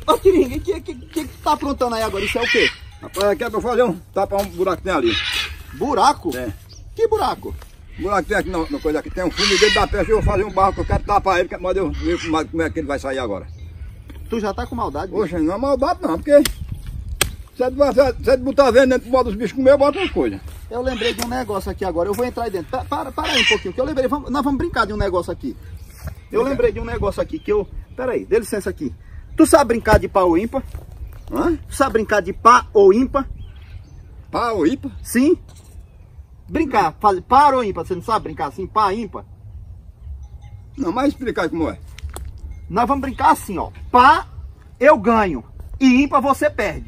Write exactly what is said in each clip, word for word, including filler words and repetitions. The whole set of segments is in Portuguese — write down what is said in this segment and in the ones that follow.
Ô, Tiringa, o que, que, que que tá aprontando aí agora? Isso é o quê? Rapaz, aqui é pra fazer um, tapar um buraco que tem ali. Buraco? É. Que buraco? O buraco que tem aqui na, na coisa aqui, tem um formigueiro da peste, eu vou fazer um barro que eu quero tapar ele, mas eu ver como, como é que ele vai sair agora. Tu já tá com maldade? Poxa, não é maldade não, porque se você botar vendo dentro, bota os bichos comer, bota umas coisas. Eu lembrei de um negócio aqui agora, eu vou entrar aí dentro. Para, para, para aí um pouquinho, que eu lembrei, vamos, nós vamos brincar de um negócio aqui. Eu lembrei de um negócio aqui, que eu... Pera aí, dê licença aqui. Tu sabe brincar de pá ou ímpar? Hã? Tu sabe brincar de pá ou ímpar? Pá ou ímpar? Sim. Brincar, faz par ou ímpar, você não sabe brincar assim, pá, ímpar? Não, mas explicar aí como é. Nós vamos brincar assim, ó. Pá, eu ganho. E ímpar você perde.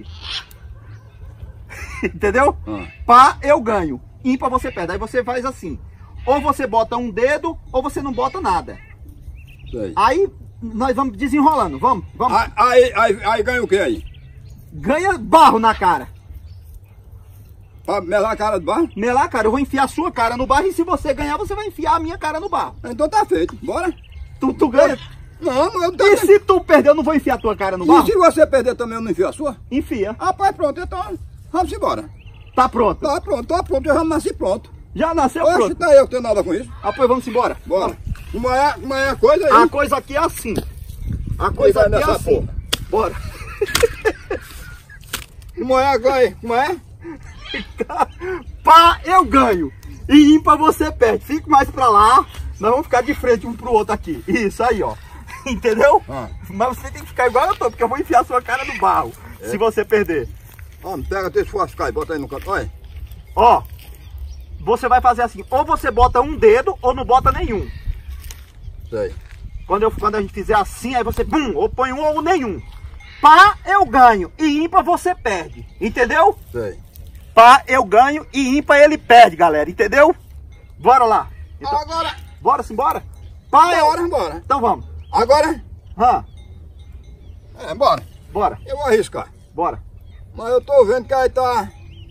Entendeu? Ah. Pá, eu ganho. Ímpar você perde. Aí você faz assim. Ou você bota um dedo, ou você não bota nada. Sei. Aí nós vamos desenrolando. Vamos, vamos. Aí, aí, aí, aí ganha o que aí? Ganha barro na cara. Pra melar a cara do barro? Melar, cara, eu vou enfiar a sua cara no barro. E se você ganhar, você vai enfiar a minha cara no barro. Então tá feito, bora? Tu, tu ganha. Não, não, eu não tô... E se tu perder, eu não vou enfiar a tua cara no E barro? se você perder também, eu não enfio a sua? Enfia. Rapaz, pronto, então vamos embora. Tá pronto. Tá pronto, tá pronto, eu já nasci pronto. Já nasceu Oxe, pronto. tá eu que tenho nada com isso. Ah, pois vamos embora. Bora. Como é, como é a coisa aí? A coisa aqui é assim. A coisa vai aqui é nessa assim. porra. Bora. Como é agora? Como é? Pá, eu ganho. E ímpar você perde. Fique mais pra lá. Nós vamos ficar de frente um pro outro aqui. Isso aí, ó. Entendeu? Ah. Mas você tem que ficar igual eu tô, porque eu vou enfiar a sua cara no barro. É. Se você perder. Ó, pega teu esforço, cai, bota aí no canto. Olha. Ó. Você vai fazer assim. Ou você bota um dedo, ou não bota nenhum. Sei. Quando, eu, quando a gente fizer assim, aí você, bum, ou põe um ou nenhum. Pá, eu ganho. E ímpar você perde. Entendeu? Sei. Pá, eu ganho. E ímpar ele perde, galera. Entendeu? Bora lá. Então, Agora. bora simbora? Pá, Bora, eu... bora. Então vamos. Agora. Hã? É, bora. Bora, Eu vou arriscar. bora. Mas eu tô vendo que aí tá.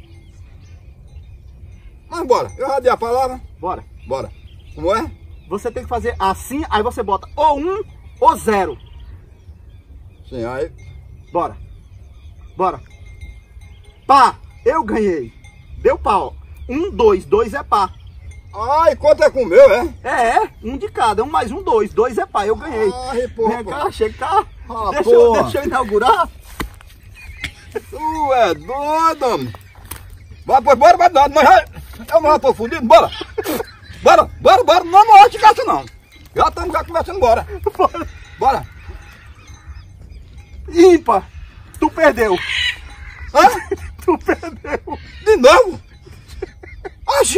Mas bora. Eu já dei a palavra. Bora. Bora. Como é? Você tem que fazer assim, aí você bota ou um ou zero. Sim, aí. Bora. Bora. Pá, eu ganhei. Deu pau. Um, dois. Dois é pá. Ai, quanto é com o meu, é? É, é. Um de cada. Um mais um, dois. Dois é pá. Eu ganhei. Ai, porra. Vem cá, chega cá. Ah, deixa, eu, porra. deixa eu inaugurar. Tu é doido, homem. Vai, pois, bora, vai dar. Nós já. Eu não já tô fudido, bora. Bora, bora, bora. Não, não acho que não. Já estamos já conversando, bora. Bora. Bora. Ímpar. Tu perdeu. Hã? Tu perdeu. De novo? Oxi!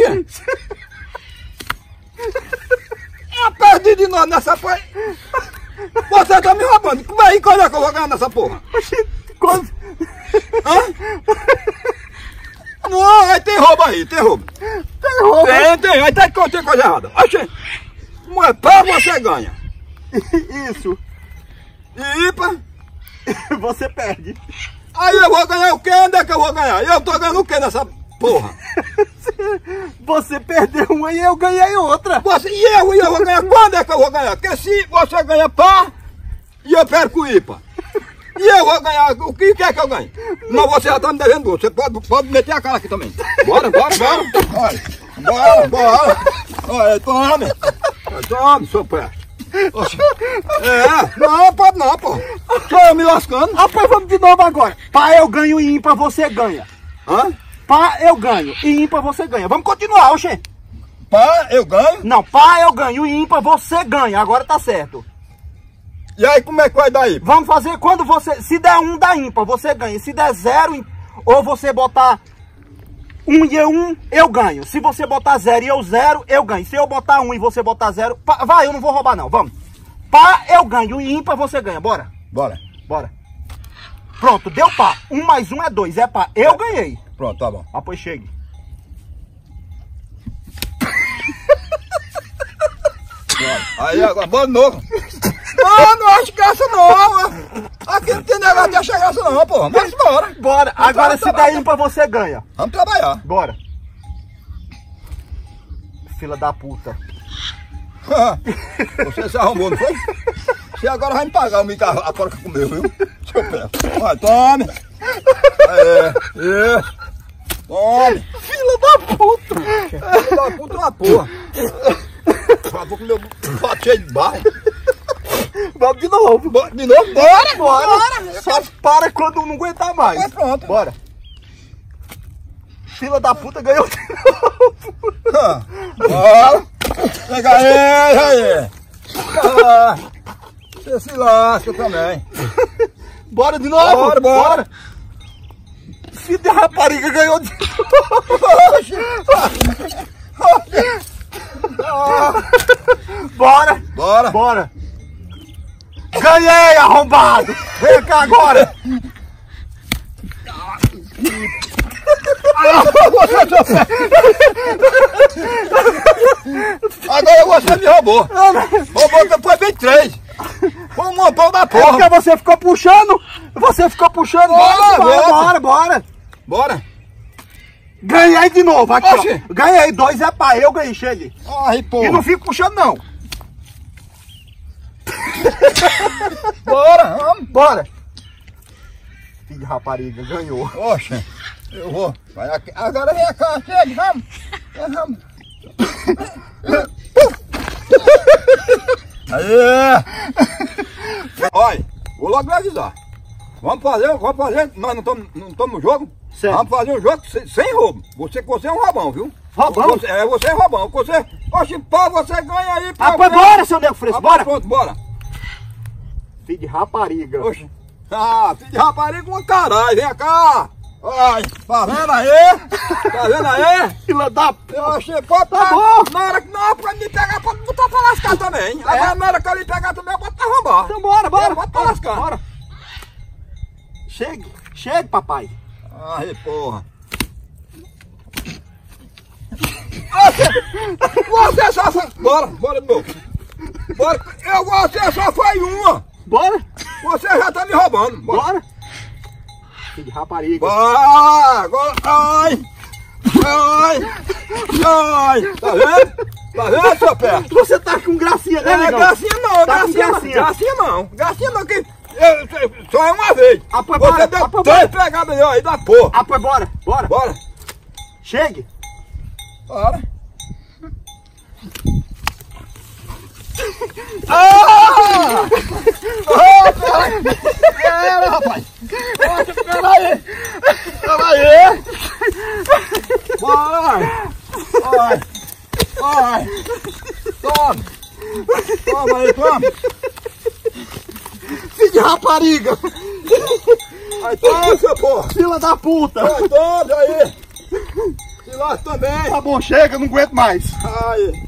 Eu perdi de novo nessa porra. Você tá me roubando. Como é aí que eu vou ganhar nessa porra? Quando... Hã? Não, aí tem roubo aí, tem roubo. Tem roubo. Tem, tem, aí tem que ter coisa errada. Oxi! Como é pá, você ganha. Isso. E ímpar? Você perde. Aí eu vou ganhar o quê? Onde é que eu vou ganhar? Eu tô ganhando o quê nessa porra? Você perdeu uma e eu ganhei outra. Você, e eu, e eu vou ganhar? Quando é que eu vou ganhar? Porque se você ganha pá e eu perco o ímpar. E eu vou ganhar, o que, que é que eu ganho? Não, você já tá me devendo duas. Você pode, pode meter a cara aqui também. Bora, bora, bora. Olha, bora, bora. Olha, tome. Tome, seu pé. É, não, pode não, pô. Tô eu me lascando. Ah, pois vamos de novo agora. Pá, eu ganho e ímpar você ganha. Hã? Pá, eu ganho e ímpar você ganha. Vamos continuar, oxê. Pá, eu ganho. Não, pá, eu ganho e ímpar você ganha. Agora tá certo. E aí, como é que vai dar aí? Vamos fazer quando você... Se der um, dá ímpar, você ganha. Se der zero, ou você botar um e eu um, eu ganho. Se você botar zero e eu zero, eu ganho. Se eu botar um e você botar zero... Pá, vai, eu não vou roubar não, vamos. Pá, eu ganho e ímpar você ganha. Bora. Bora. Bora. Pronto, deu pá. Um mais um é dois. É pá. Eu ganhei. Pronto, tá bom. Ah, pois chegue. Aí agora, bora de novo. Não, não acho que essa não. Aqui não tem negócio de achar essa não, porra. Mas bora. Bora. Vamos Agora se trabalhar. der ímpar você ganha. Vamos trabalhar. Bora. Fila da puta. Você se arrumou, não foi? Você agora vai me pagar o mico a porca comeu, viu? Seu pé. Vai, tome. É, é. Tome. Filha da puta. Filha da puta uma porra. Acabou com o meu pato cheio de barro. Vamos de novo. Bora, de novo? Bora, Bora. bora. Só para quando não aguentar mais. Mas pronto. Bora. Filha da puta ganhou de novo. Ah, bora. Pega ele aí. Ah, você se lasca também. Bora de novo. Bora, bora. Filho de rapariga ganhou de novo. Bora. Bora. Bora. Ganhei, arrombado. Vem cá agora. Agora você me roubou. Roubou depois vem três. Foi um montão da É porra. porque você ficou puxando. Você ficou puxando. Bora, bora, bora. bora, bora. Bora. Ganhei de novo. Aqui, Oxi. ó. Ganhei. Dois é pai. Eu ganhei. Chegue. Ai, porra. E não fico puxando, não. Bora, vamos. Bora. Filho de rapariga. Ganhou. Oxa, eu vou. Vai aqui. Agora vem cá, chega, vamos. Vamos. Aí! Olha, vou logo me avisar. Vamos fazer, vamos fazer, nós não estamos não estamos no jogo. Certo. Vamos fazer um jogo sem, sem roubo. Você, você é um roubão, viu? Roubão? Você, é, você é roubão. Você, oxe, pá, você ganha aí. Ah, pois bora, seu nego fresco. Ah, Bora. pronto, bora. Filho de rapariga. Oxe. Ah, filho de rapariga com caralho, vem cá. Ai, tá vendo aí? Tá vendo aí? Filha da p... Eu achei, pode Tá bom. Na hora que não, pode me pegar, pode botar pra lascar também. Agora na hora que eu lhe pegar também, eu boto pra arrombar. Então bora, bora. Eu boto pra Bora, lascar. bora. Chegue. Chegue, papai. Ai, porra. Você, você só foi... Bora, bora de novo. Bora. Eu, você só foi uma. Bora. Você já tá me roubando. Bora. Bora. Filho de rapariga. Bora, agora, ai. Ai. Ai. Tá vendo? Tá vendo, seu pé? Você tá com gracinha, né, É, negão? gracinha não, Tá com gracinha, não, gracinha. gracinha não, gracinha não, que eu, eu, só é uma vez. Ah, pois Você bora, deu ah, pois três pegadas aí, ó, aí da porra. Ah, pois bora. Bora. Bora. Chegue. Bora. Ah! Ah, peraí. Pera, rapaz. Poxa, peraí. Peraí. Bora. Vai. Vai. Toma. Toma aí, toma. Filho de rapariga. Aí toma, seu porra. Fila da puta. Vai, toma aí. Se lá também. Tá bom, chega, não aguento mais. Aí.